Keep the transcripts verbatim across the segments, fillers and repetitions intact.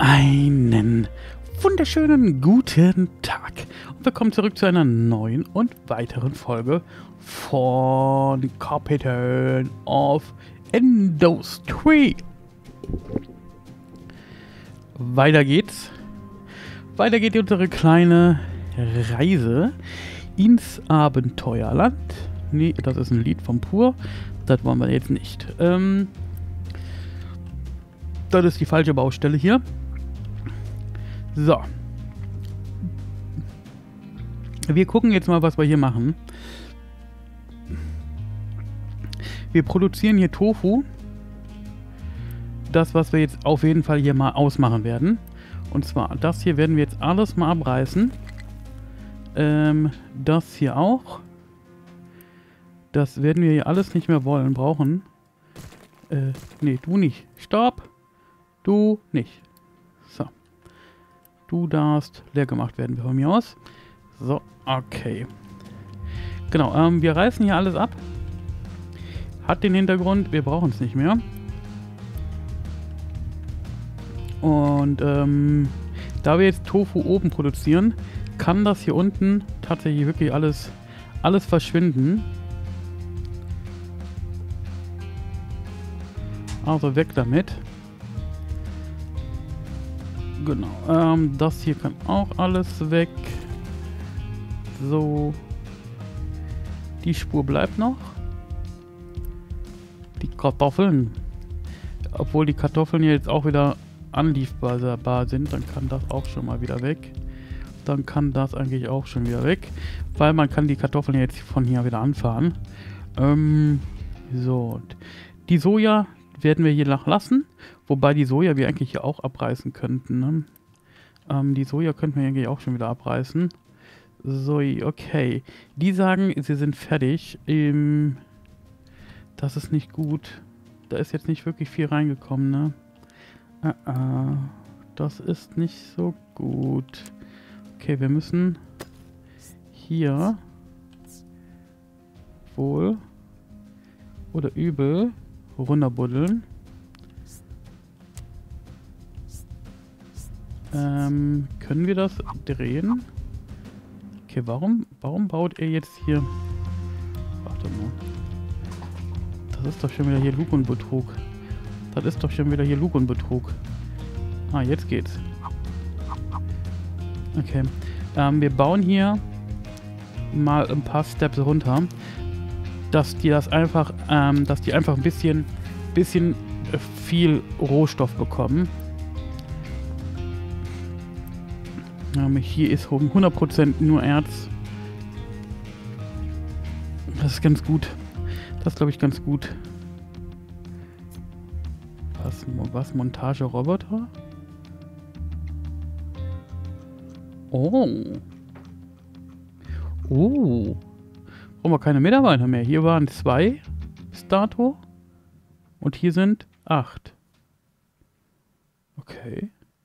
Einen wunderschönen guten Tag und willkommen zurück zu einer neuen und weiteren Folge von Captain of Industry. Weiter geht's. Weiter geht unsere kleine Reise ins Abenteuerland. Nee, das ist ein Lied von Pur. Das wollen wir jetzt nicht. Ähm, das ist die falsche Baustelle hier. So. Wir gucken jetzt mal, was wir hier machen. Wir produzieren hier Tofu. Das, was wir jetzt auf jeden Fall hier mal ausmachen werden. Und zwar, das hier werden wir jetzt alles mal abreißen. Ähm, das hier auch. Das werden wir hier alles nicht mehr wollen, brauchen. Äh, nee, du nicht. Stopp! Du nicht. So. Du darfst leer gemacht werden von mir aus. So, okay. Genau, ähm, wir reißen hier alles ab. Hat den Hintergrund, wir brauchen es nicht mehr. Und ähm, da wir jetzt Tofu oben produzieren, kann das hier unten tatsächlich wirklich alles, alles verschwinden. Also weg damit. Genau, ähm, das hier kann auch alles weg. So. Die Spur bleibt noch. Die Kartoffeln. Obwohl die Kartoffeln jetzt auch wieder anliefbar sind, dann kann das auch schon mal wieder weg. Dann kann das eigentlich auch schon wieder weg. Weil man kann die Kartoffeln jetzt von hier wieder anfahren. Ähm, so. Die Soja werden wir hier noch lassen. Wobei die Soja wir eigentlich hier auch abreißen könnten. Ne? Ähm, die Soja könnten wir eigentlich auch schon wieder abreißen. So, okay. Die sagen, sie sind fertig. Ähm, das ist nicht gut. Da ist jetzt nicht wirklich viel reingekommen, ne? Uh -uh. Das ist nicht so gut. Okay, wir müssen hier wohl oder übel runterbuddeln. Ähm, können wir das drehen? Okay, warum, warum baut er jetzt hier... Warte mal. Das ist doch schon wieder hier Lug und Betrug. Das ist doch schon wieder hier Lug und Betrug. Ah, jetzt geht's. Okay. Ähm, wir bauen hier mal ein paar Steps runter. Dass die das einfach, ähm, dass die einfach ein bisschen, bisschen viel Rohstoff bekommen. Ähm, hier ist hundert Prozent nur Erz. Das ist ganz gut. Das ist, glaube ich, ganz gut. Was, was? Montage-Roboter? Oh. Oh. Brauchen wir keine Mitarbeiter mehr. Hier waren zwei bis dato. Und hier sind acht. Okay.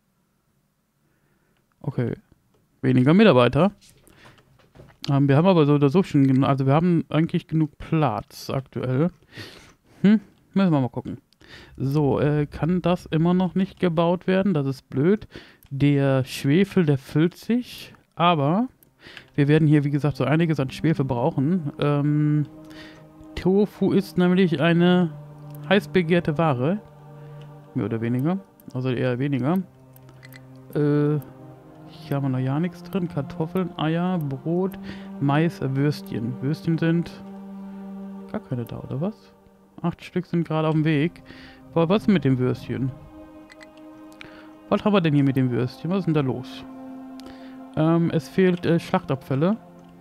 Okay. Weniger Mitarbeiter. Ähm, wir haben aber so oder so schon genug. Also wir haben eigentlich genug Platz aktuell. Hm, müssen wir mal gucken. So, äh, kann das immer noch nicht gebaut werden? Das ist blöd. Der Schwefel, der füllt sich. Aber wir werden hier, wie gesagt, so einiges an Schwefel brauchen. Ähm, Tofu ist nämlich eine heiß begehrte Ware. Mehr oder weniger. Also eher weniger. Äh... Hier haben wir noch ja nichts drin. Kartoffeln, Eier, Brot, Mais, Würstchen. Würstchen sind gar keine da, oder was? Acht Stück sind gerade auf dem Weg. Aber was ist mit dem Würstchen? Was haben wir denn hier mit dem Würstchen? Was ist denn da los? Ähm, es fehlt äh, Schlachtabfälle.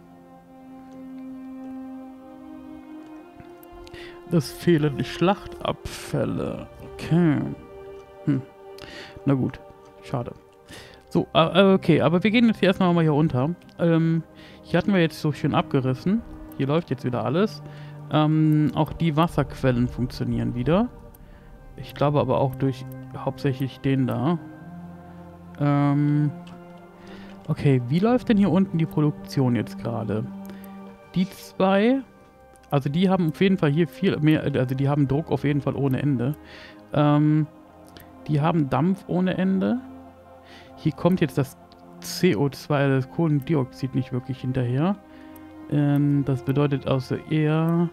Es fehlen Schlachtabfälle. Okay. Hm. Na gut. Schade. So, äh, okay, aber wir gehen jetzt hier erstmal mal hier runter. Ähm, hier hatten wir jetzt so schön abgerissen. Hier läuft jetzt wieder alles. Ähm, auch die Wasserquellen funktionieren wieder. Ich glaube aber auch durch hauptsächlich den da. Ähm, okay, wie läuft denn hier unten die Produktion jetzt gerade? Die zwei, also die haben auf jeden Fall hier viel mehr, also die haben Druck auf jeden Fall ohne Ende. Ähm, die haben Dampf ohne Ende. Hier kommt jetzt das C O zwei, das Kohlendioxid, nicht wirklich hinterher. Ähm, das bedeutet also eher...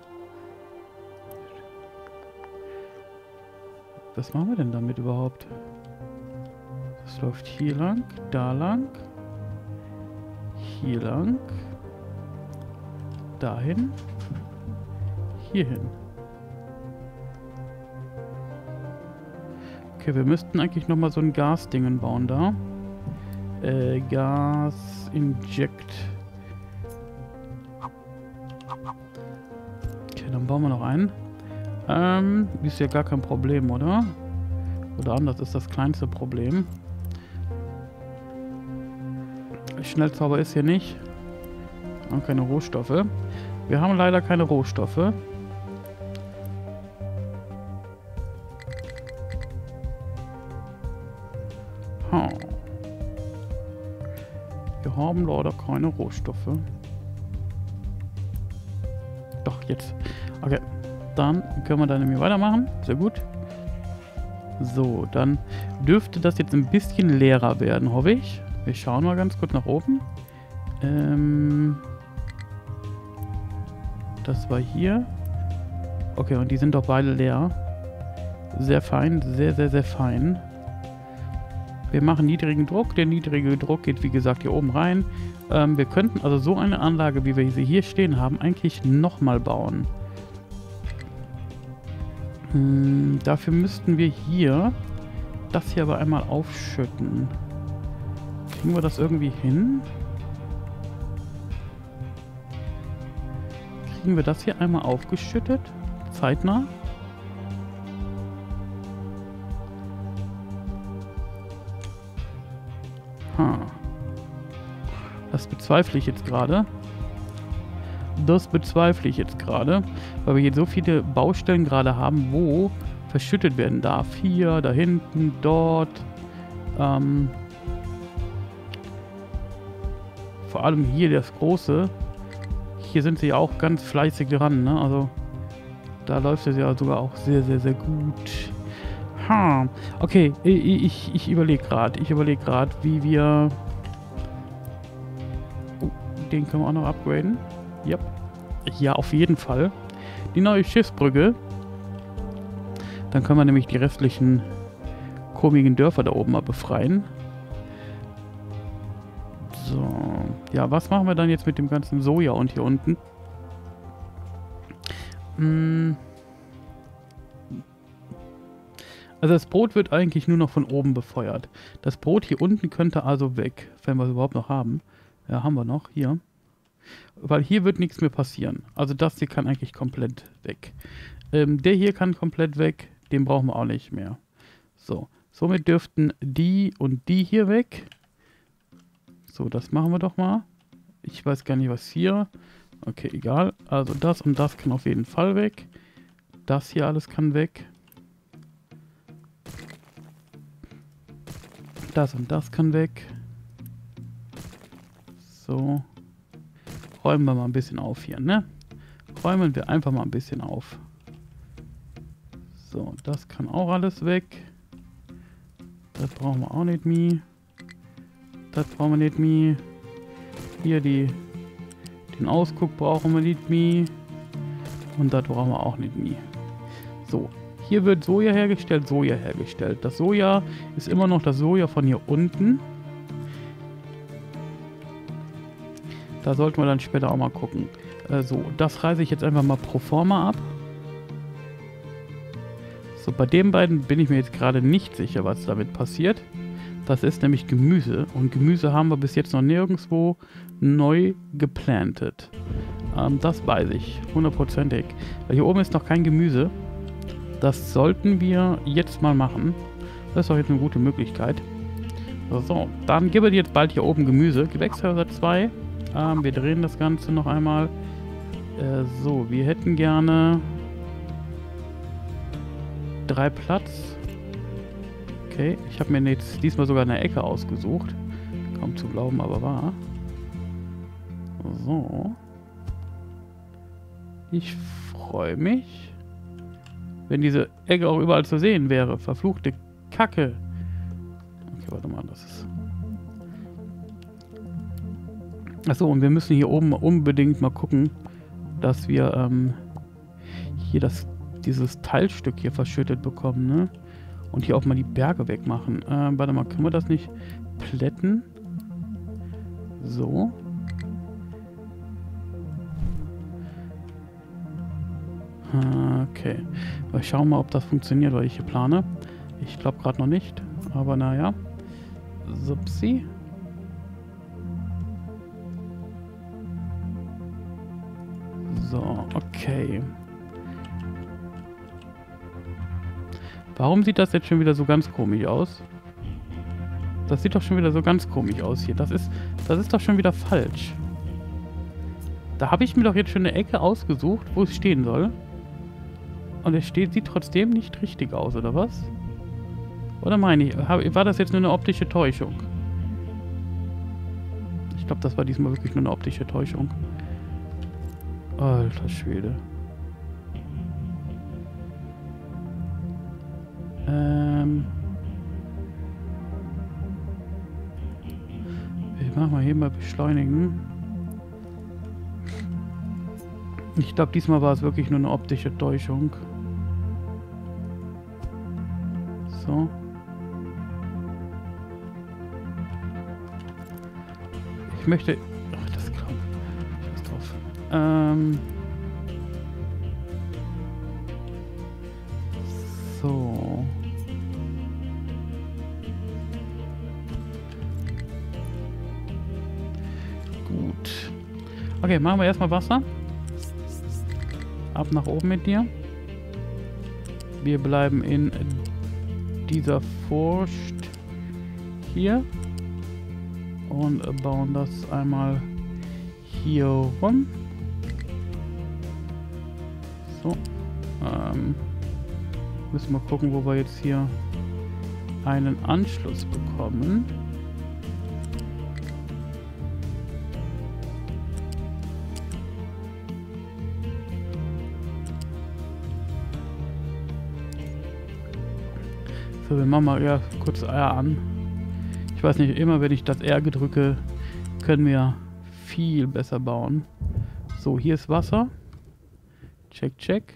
Was machen wir denn damit überhaupt? Das läuft hier lang, da lang, hier lang, dahin, hierhin. Okay, wir müssten eigentlich nochmal so ein Gasdingen bauen da. Äh, Gas Inject. Okay, dann bauen wir noch einen. Ähm, ist ja gar kein Problem, oder? Oder anders ist das kleinste Problem. Schnellzauber ist hier nicht. Wir haben keine Rohstoffe. Wir haben leider keine Rohstoffe. Hm. Wir haben leider keine Rohstoffe. Doch, jetzt. Okay. Dann können wir da nämlich weitermachen. Sehr gut. So, dann dürfte das jetzt ein bisschen leerer werden, hoffe ich. Wir schauen mal ganz kurz nach oben. Ähm, das war hier. Okay, und die sind doch beide leer. Sehr fein, sehr, sehr, sehr fein. Wir machen niedrigen Druck. Der niedrige Druck geht, wie gesagt, hier oben rein. Ähm, wir könnten also so eine Anlage, wie wir sie hier stehen haben, eigentlich nochmal bauen. Hm, dafür müssten wir hier das hier aber einmal aufschütten. Kriegen wir das irgendwie hin? Kriegen wir das hier einmal aufgeschüttet? Zeitnah? Ha. Das bezweifle ich jetzt gerade. Das bezweifle ich jetzt gerade, weil wir hier so viele Baustellen gerade haben, wo verschüttet werden darf. Hier, da hinten, dort. Ähm, vor allem hier das große. Hier sind sie ja auch ganz fleißig dran, ne? Also da läuft es ja sogar auch sehr, sehr, sehr gut. Ha. Okay, ich, ich, ich überlege gerade. Ich überlege gerade, wie wir... Oh, den können wir auch noch upgraden. Yep. Ja, auf jeden Fall. Die neue Schiffsbrücke. Dann können wir nämlich die restlichen komischen Dörfer da oben mal befreien. So. Ja, was machen wir dann jetzt mit dem ganzen Soja und hier unten? Hm. Also das Brot wird eigentlich nur noch von oben befeuert. Das Brot hier unten könnte also weg, wenn wir es überhaupt noch haben. Ja, haben wir noch. Hier. Weil hier wird nichts mehr passieren. Also das hier kann eigentlich komplett weg. Ähm, der hier kann komplett weg. Den brauchen wir auch nicht mehr. So. Somit dürften die und die hier weg. So, das machen wir doch mal. Ich weiß gar nicht, was hier. Okay, egal. Also das und das kann auf jeden Fall weg. Das hier alles kann weg. Das und das kann weg. So. Räumen wir mal ein bisschen auf hier, ne? Räumen wir einfach mal ein bisschen auf. So, das kann auch alles weg. Das brauchen wir auch nicht mehr. Das brauchen wir nicht mehr. Hier die, den Ausguck brauchen wir nicht mehr. Und das brauchen wir auch nicht mehr. So, hier wird Soja hergestellt, Soja hergestellt. Das Soja ist immer noch das Soja von hier unten. Da sollten wir dann später auch mal gucken. Äh, so, das reiße ich jetzt einfach mal pro forma ab. So, bei den beiden bin ich mir jetzt gerade nicht sicher, was damit passiert. Das ist nämlich Gemüse. Und Gemüse haben wir bis jetzt noch nirgendwo neu geplantet. Ähm, das weiß ich, hundertprozentig. Weil hier oben ist noch kein Gemüse. Das sollten wir jetzt mal machen. Das ist doch jetzt eine gute Möglichkeit. So, dann gibt es jetzt bald hier oben Gemüse. Gewächshäuser zwei. Ähm, wir drehen das Ganze noch einmal. Äh, so, wir hätten gerne drei Platz. Okay, ich habe mir jetzt diesmal sogar eine Ecke ausgesucht. Kaum zu glauben, aber wahr. So. Ich freue mich, wenn diese Ecke auch überall zu sehen wäre. Verfluchte Kacke. Okay, warte mal, das ist... Achso, und wir müssen hier oben unbedingt mal gucken, dass wir ähm, hier das, dieses Teilstück hier verschüttet bekommen, ne? Und hier auch mal die Berge wegmachen. Äh, warte mal, können wir das nicht plätten? So. Okay. Ich schaue mal, ob das funktioniert, weil ich hier plane. Ich glaube gerade noch nicht. Aber naja. Supsi. So, okay. Warum sieht das jetzt schon wieder so ganz komisch aus? Das sieht doch schon wieder so ganz komisch aus hier. Das ist, das ist doch schon wieder falsch. Da habe ich mir doch jetzt schon eine Ecke ausgesucht, wo es stehen soll. Und es steht, sieht trotzdem nicht richtig aus, oder was? Oder meine ich, war das jetzt nur eine optische Täuschung? Ich glaube, das war diesmal wirklich nur eine optische Täuschung. Alter Schwede. Ähm. Ich mach mal hier mal beschleunigen. Ich glaube, diesmal war es wirklich nur eine optische Täuschung. So. Ich möchte... Ach, das kommt. Scheiß drauf. Ähm... So. Gut. Okay, machen wir erstmal Wasser. Ab nach oben mit dir. Wir bleiben in dieser Furcht hier. Und bauen das einmal hier rum. So. Ähm... Müssen wir gucken, wo wir jetzt hier einen Anschluss bekommen. So, wir machen mal ja, kurz R an. Ich weiß nicht, immer wenn ich das R drücke, können wir viel besser bauen. So, hier ist Wasser. Check, check.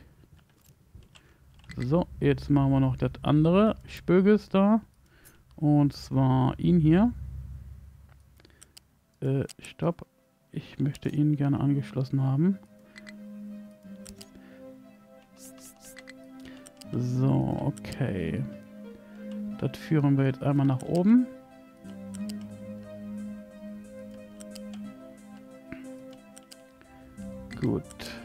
So, jetzt machen wir noch das andere Spöges da. Und zwar ihn hier. Äh, stopp. Ich möchte ihn gerne angeschlossen haben. So, okay. Das führen wir jetzt einmal nach oben. Gut.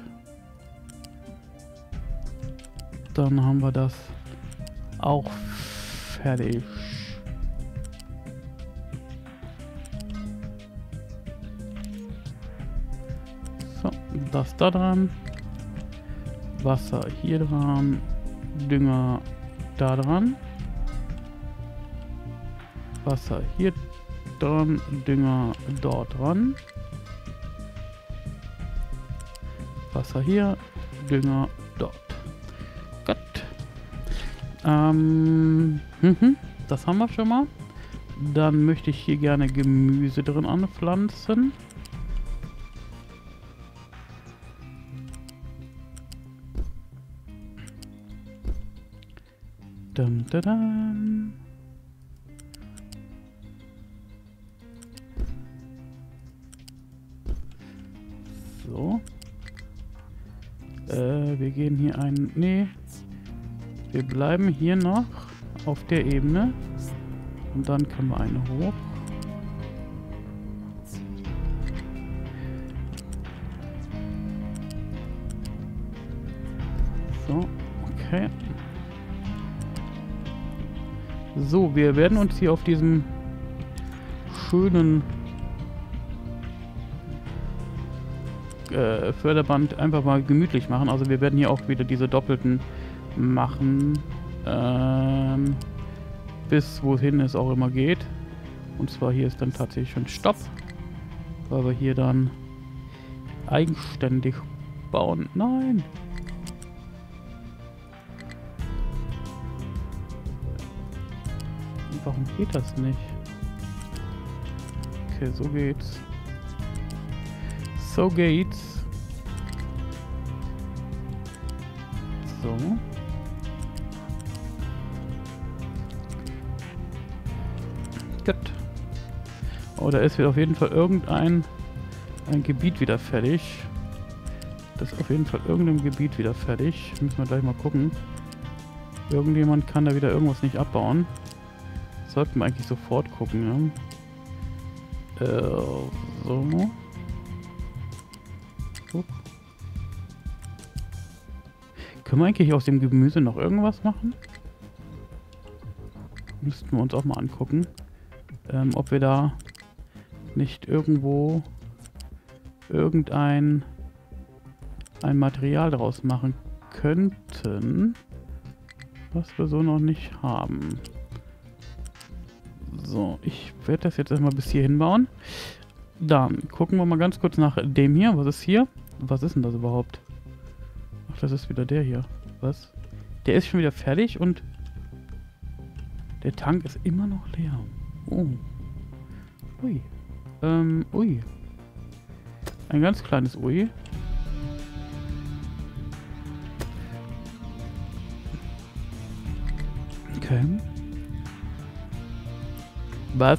Dann haben wir das auch fertig. So, das da dran. Wasser hier dran. Dünger da dran. Wasser hier dran. Dünger dort dran. Wasser hier. Dünger dort. Gut. Ähm, mhm, das haben wir schon mal. Dann möchte ich hier gerne Gemüse drin anpflanzen. Dum, da, dum. So. Äh, wir gehen hier ein... Nee. Wir bleiben hier noch auf der Ebene. Und dann können wir eine hoch. So, okay. So, wir werden uns hier auf diesem schönen äh, Förderband einfach mal gemütlich machen. Also wir werden hier auch wieder diese doppelten machen, ähm, bis wohin es auch immer geht. Und zwar hier ist dann tatsächlich schon Stopp, weil wir hier dann eigenständig bauen. Nein! Warum geht das nicht? Okay, so geht's. So geht's. So. Gut. Oh, da ist wieder auf jeden Fall irgendein ein Gebiet wieder fertig. Das ist auf jeden Fall irgendein Gebiet wieder fertig. Müssen wir gleich mal gucken. Irgendjemand kann da wieder irgendwas nicht abbauen. Sollten wir eigentlich sofort gucken, ja. Äh, so. Upp. Können wir eigentlich aus dem Gemüse noch irgendwas machen? Müssten wir uns auch mal angucken. Ähm, ob wir da nicht irgendwo irgendein ein Material daraus machen könnten, was wir so noch nicht haben. So, ich werde das jetzt erstmal bis hier hinbauen. Dann gucken wir mal ganz kurz nach dem hier. Was ist hier? Was ist denn das überhaupt? Ach, das ist wieder der hier. Was? Der ist schon wieder fertig und der Tank ist immer noch leer. Oh. Ui. Ähm, ui. Ein ganz kleines Ui. Okay. Was?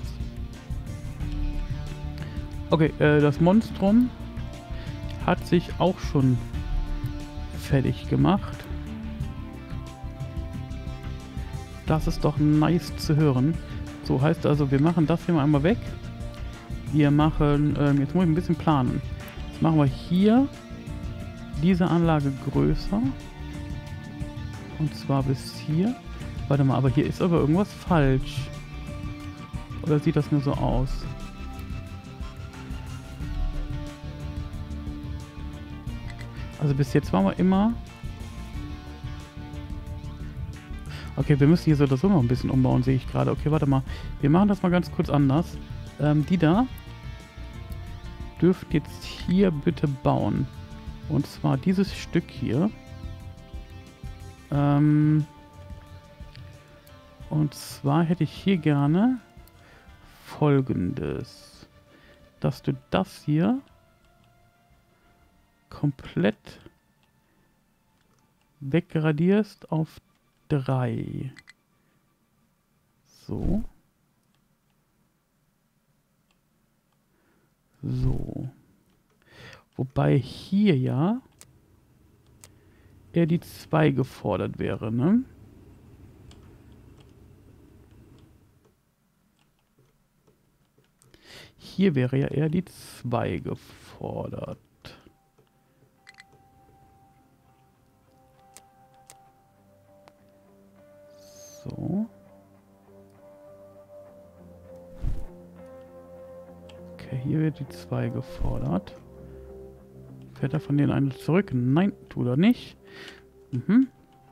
Okay, äh, das Monstrum hat sich auch schon fertig gemacht. Das ist doch nice zu hören. So, heißt also, wir machen das hier mal einmal weg. Wir machen, ähm, jetzt muss ich ein bisschen planen. Jetzt machen wir hier diese Anlage größer. Und zwar bis hier. Warte mal, aber hier ist aber irgendwas falsch. Oder sieht das nur so aus? Also bis jetzt waren wir immer... Okay, wir müssen hier so oder so noch ein bisschen umbauen, sehe ich gerade. Okay, warte mal. Wir machen das mal ganz kurz anders. Ähm, die da dürfen jetzt hier bitte bauen. Und zwar dieses Stück hier. Ähm... Und zwar hätte ich hier gerne Folgendes. Dass du das hier komplett wegradierst auf drei. So. So. Wobei hier ja eher die zwei gefordert wäre, ne? Hier wäre ja eher die zwei gefordert. So. Okay, hier wird die zwei gefordert. Fährt er von denen eine zurück? Nein, tut er nicht. Mhm.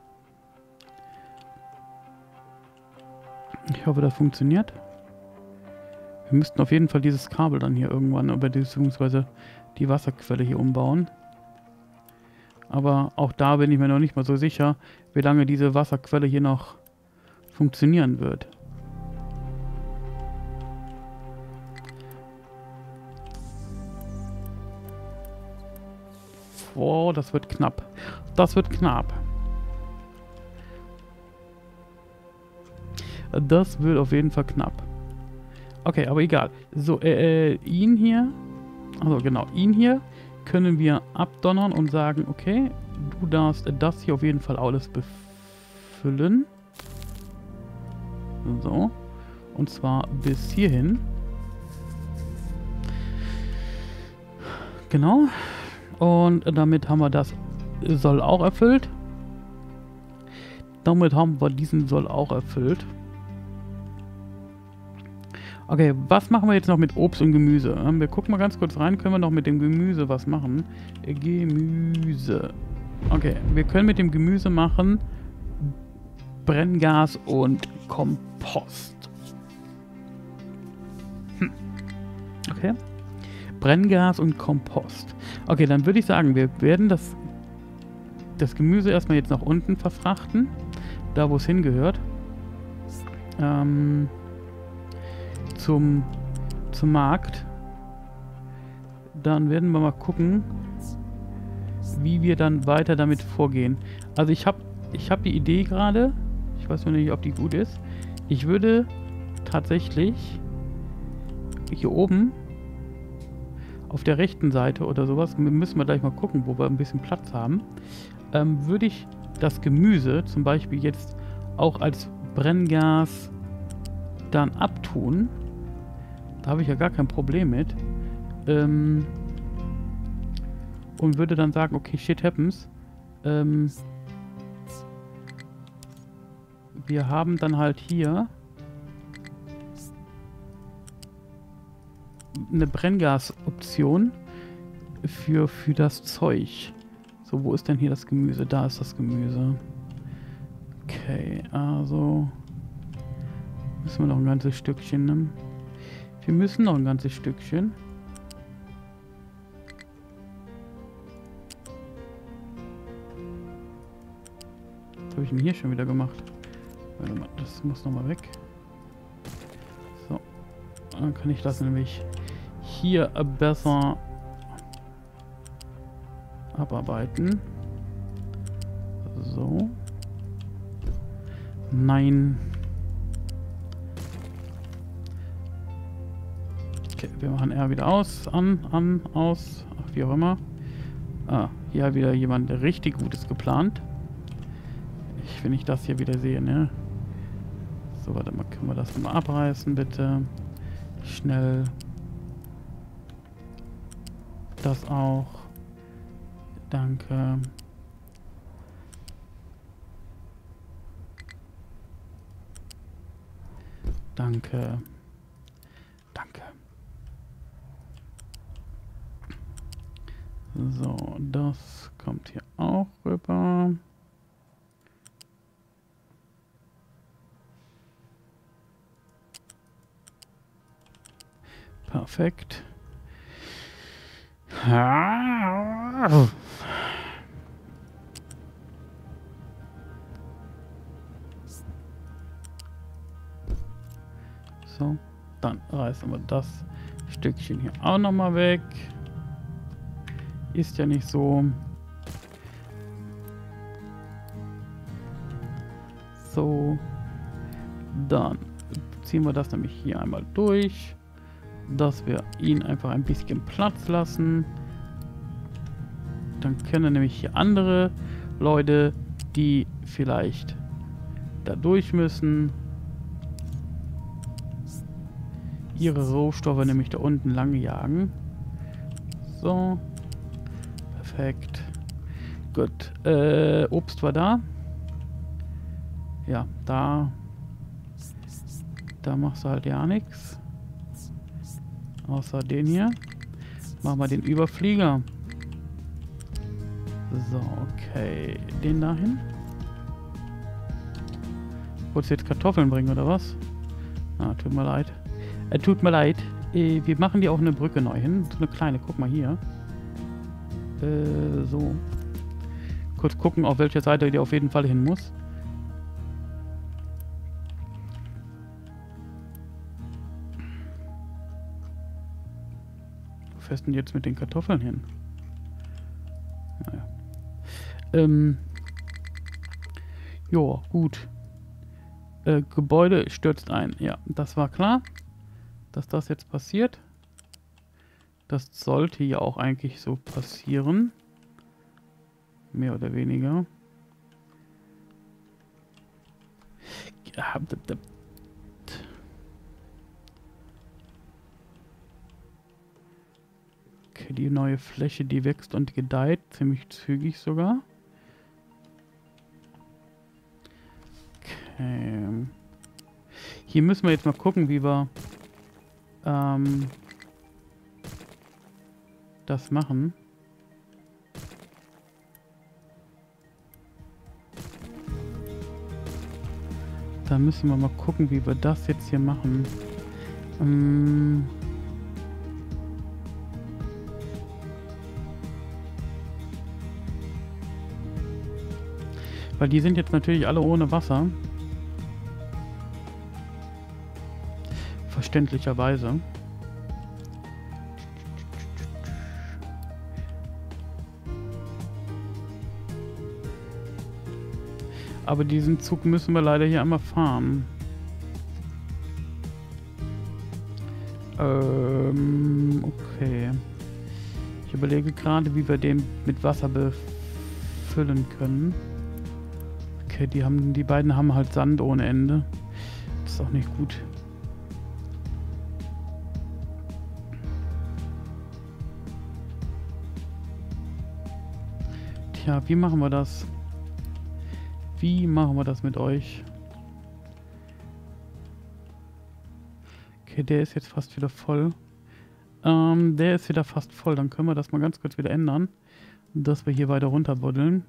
Ich hoffe, das funktioniert. Wir müssten auf jeden Fall dieses Kabel dann hier irgendwann, über beziehungsweise die Wasserquelle hier umbauen. Aber auch da bin ich mir noch nicht mal so sicher, wie lange diese Wasserquelle hier noch funktionieren wird. Oh, das wird knapp. Das wird knapp. Das wird auf jeden Fall knapp. Okay, aber egal. So, äh, äh, ihn hier, also genau, ihn hier können wir abdonnern und sagen, okay, du darfst das hier auf jeden Fall alles befüllen. So. Und zwar bis hierhin. Genau. Und damit haben wir das Soll auch erfüllt. Damit haben wir diesen Soll auch erfüllt. Okay, was machen wir jetzt noch mit Obst und Gemüse? Wir gucken mal ganz kurz rein. Können wir noch mit dem Gemüse was machen? Gemüse. Okay, wir können mit dem Gemüse machen Brenngas und Kompost. Hm. Okay. Brenngas und Kompost. Okay, dann würde ich sagen, wir werden das, das Gemüse erstmal jetzt nach unten verfrachten. Da, wo es hingehört. Ähm... zum, zum Markt. Dann werden wir mal gucken, wie wir dann weiter damit vorgehen. Also ich habe ich hab die Idee gerade, ich weiß noch nicht, ob die gut ist. Ich würde tatsächlich hier oben auf der rechten Seite oder sowas, müssen wir gleich mal gucken, wo wir ein bisschen Platz haben, ähm, würde ich das Gemüse zum Beispiel jetzt auch als Brenngas dann abtun. Da habe ich ja gar kein Problem mit. Ähm, und würde dann sagen, okay, shit happens. Ähm, wir haben dann halt hier eine Brenngasoption für, für das Zeug. So, wo ist denn hier das Gemüse? Da ist das Gemüse. Okay, also müssen wir noch ein ganzes Stückchen nehmen. Wir müssen noch ein ganzes Stückchen. Was habe ich denn hier schon wieder gemacht? Warte mal, das muss nochmal weg. So, dann kann ich das nämlich hier besser abarbeiten. So. Nein. Okay, wir machen R wieder aus, an, an, aus, ach, wie auch immer. Ah, hier hat wieder jemand richtig Gutes geplant. Ich, wenn ich das hier wieder sehe, ne? So, warte mal, können wir das mal abreißen, bitte? Schnell. Das auch. Danke. Danke. Danke. So, das kommt hier auch rüber. Perfekt. So, dann reißen wir das Stückchen hier auch nochmal weg. Ist ja nicht so. So, dann ziehen wir das nämlich hier einmal durch, dass wir ihn einfach ein bisschen Platz lassen. Dann können nämlich hier andere Leute, die vielleicht da durch müssen, ihre Rohstoffe nämlich da unten lang jagen. So. Perfekt. Gut. Äh, Obst war da. Ja, da. Da machst du halt ja nichts. Außer den hier. Machen wir den Überflieger. So, okay. Den dahin. Wolltest du jetzt Kartoffeln bringen, oder was? Ah, tut mir leid. Äh, tut mir leid. Äh, wir machen dir auch eine Brücke neu hin. So eine kleine, guck mal hier. Äh, so. Kurz gucken, auf welcher Seite die auf jeden Fall hin muss. Wo fährst du denn jetzt mit den Kartoffeln hin? Naja. Ähm. Jo, gut. Äh, Gebäude stürzt ein. Ja, das war klar, dass das jetzt passiert. Das sollte ja auch eigentlich so passieren. Mehr oder weniger. Okay, die neue Fläche, die wächst und gedeiht. Ziemlich zügig sogar. Okay. Hier müssen wir jetzt mal gucken, wie wir ähm, das machen. Da müssen wir mal gucken, wie wir das jetzt hier machen. Ähm Weil die sind jetzt natürlich alle ohne Wasser. Verständlicherweise. Aber diesen Zug müssen wir leider hier einmal fahren. Ähm, okay. Ich überlege gerade, wie wir den mit Wasser befüllen können. Okay, die haben, die beiden haben halt Sand ohne Ende. Das ist auch nicht gut. Tja, wie machen wir das? Wie machen wir das mit euch? Okay, der ist jetzt fast wieder voll. Ähm, der ist wieder fast voll. Dann können wir das mal ganz kurz wieder ändern. Dass wir hier weiter runter buddeln.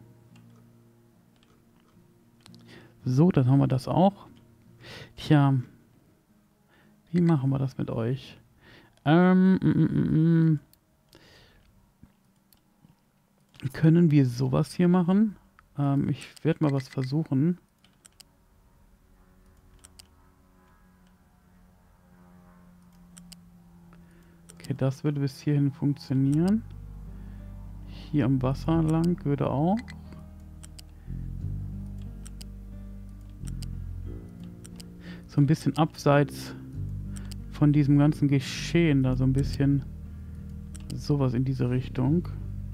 So, dann haben wir das auch. Tja. Wie machen wir das mit euch? Ähm, mm, mm, mm. Können wir sowas hier machen? Ähm, ich werde mal was versuchen. Okay, das würde bis hierhin funktionieren. Hier am Wasser lang würde auch. So ein bisschen abseits von diesem ganzen Geschehen da, so ein bisschen sowas in diese Richtung.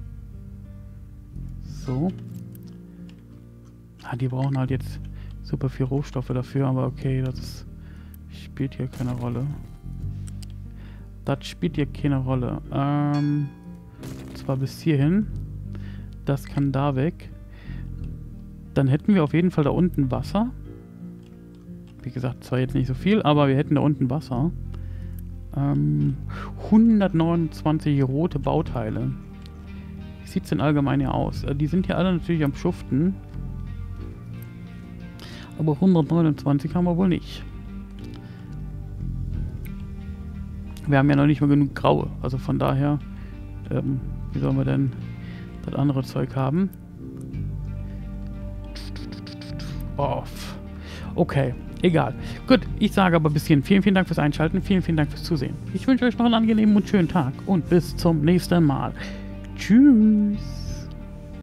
So. Ah, die brauchen halt jetzt super viel Rohstoffe dafür, aber okay, das ist, spielt hier keine Rolle. Das spielt hier keine Rolle. Ähm, zwar bis hierhin. Das kann da weg. Dann hätten wir auf jeden Fall da unten Wasser. Wie gesagt, zwar jetzt nicht so viel, aber wir hätten da unten Wasser. Ähm, hundertneunundzwanzig rote Bauteile. Wie sieht es denn allgemein hier aus? Die sind hier alle natürlich am Schuften. Aber hundertneunundzwanzig haben wir wohl nicht. Wir haben ja noch nicht mal genug Graue. Also von daher, ähm, wie sollen wir denn das andere Zeug haben? Off. Okay, egal. Gut, ich sage aber bis hierhin vielen, vielen Dank fürs Einschalten. Vielen, vielen Dank fürs Zusehen. Ich wünsche euch noch einen angenehmen und schönen Tag. Und bis zum nächsten Mal. Tschüss.